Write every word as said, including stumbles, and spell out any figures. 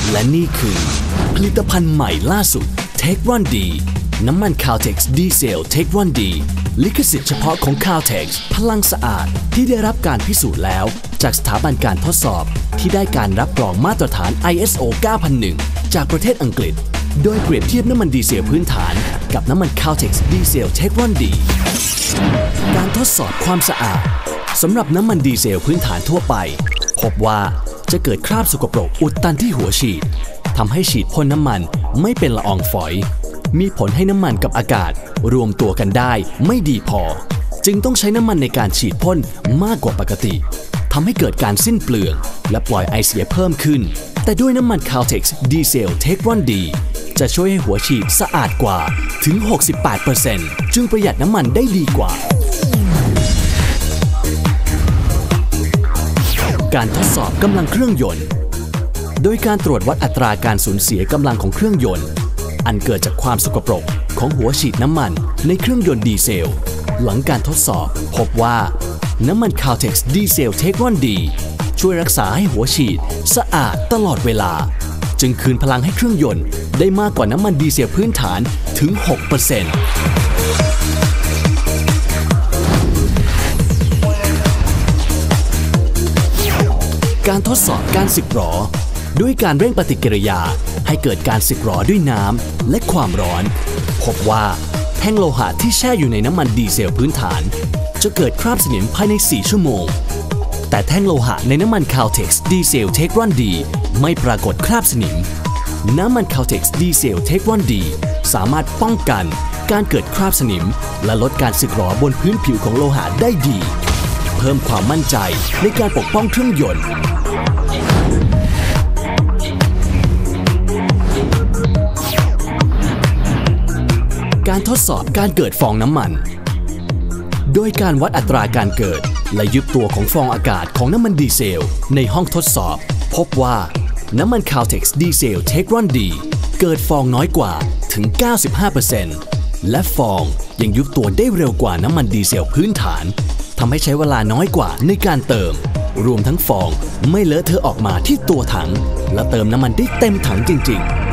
และนี่คือผลิตภัณฑ์ใหม่ล่าสุด เทค วัน ดี น้ำมัน Caltex ดีเซล เทค วัน ดี ลิขสิทธิ์เฉพาะของ Caltex พลังสะอาดที่ได้รับการพิสูจน์แล้วจากสถาบันการทดสอบที่ได้การรับรองมาตรฐาน ไอ เอส โอ เก้าพันหนึ่ง จากประเทศอังกฤษโดยเปรียบเทียบน้ำมันดีเซลพื้นฐานกับน้ำมัน Caltex ดีเซล เทค วัน ดี การทดสอบความสะอาดสำหรับน้ำมันดีเซลพื้นฐานทั่วไปพบว่าจะเกิดคราบสกปรกอุดตันที่หัวฉีดทำให้ฉีดพ่นน้ำมันไม่เป็นละอองฝอยมีผลให้น้ำมันกับอากาศรวมตัวกันได้ไม่ดีพอจึงต้องใช้น้ำมันในการฉีดพ่นมากกว่าปกติทำให้เกิดการสิ้นเปลืองและปล่อยไอเสียเพิ่มขึ้นแต่ด้วยน้ำมัน Caltex ดีเซล เทค วัน ดี จะช่วยให้หัวฉีดสะอาดกว่าถึง หกสิบแปดเปอร์เซ็นต์ จึงประหยัดน้ำมันได้ดีกว่าการทดสอบกำลังเครื่องยนต์โดยการตรวจวัดอัตราการสูญเสียกำลังของเครื่องยนต์อันเกิดจากความสกปรกของหัวฉีดน้ำมันในเครื่องยนต์ดีเซลหลังการทดสอบพบว่าน้ำมัน Caltex ดีเซล เทค วัน ดี ช่วยรักษาให้หัวฉีดสะอาดตลอดเวลาจึงคืนพลังให้เครื่องยนต์ได้มากกว่าน้ำมันดีเซลพื้นฐานถึง หกเปอร์เซ็นต์การทดสอบการสึกหรอด้วยการเร่งปฏิกิริยาให้เกิดการสึกหรอด้วยน้ำและความร้อนพบว่าแท่งโลหะที่แช่อยู่ในน้ำมันดีเซลพื้นฐานจะเกิดคราบสนิมภายในสี่ชั่วโมงแต่แท่งโลหะในน้ำมัน Caltex ดีเซล เทค วัน ดี ไม่ปรากฏคราบสนิมน้ำมัน Caltex ดีเซล เทค วัน ดี สามารถป้องกันการเกิดคราบสนิมและลดการสึกหรอบนพื้นผิวของโลหะได้ดีเพิ่มความมั่นใจในการปกป้องเครื่องยนต์การทดสอบการเกิดฟองน้ำมันโดยการวัดอัตราการเกิดและยุบตัวของฟองอากาศของน้ำมันดีเซลในห้องทดสอบพบว่าน้ำมัน Caltex ดีเซล เทค วัน ดี เกิดฟองน้อยกว่าถึง เก้าสิบห้าเปอร์เซ็นต์ และฟองยังยุบตัวได้เร็วกว่าน้ำมันดีเซลพื้นฐานทำให้ใช้เวลาน้อยกว่าในการเติมรวมทั้งฟองไม่เลอะเทอะออกมาที่ตัวถังและเติมน้ำมันได้เต็มถังจริงๆ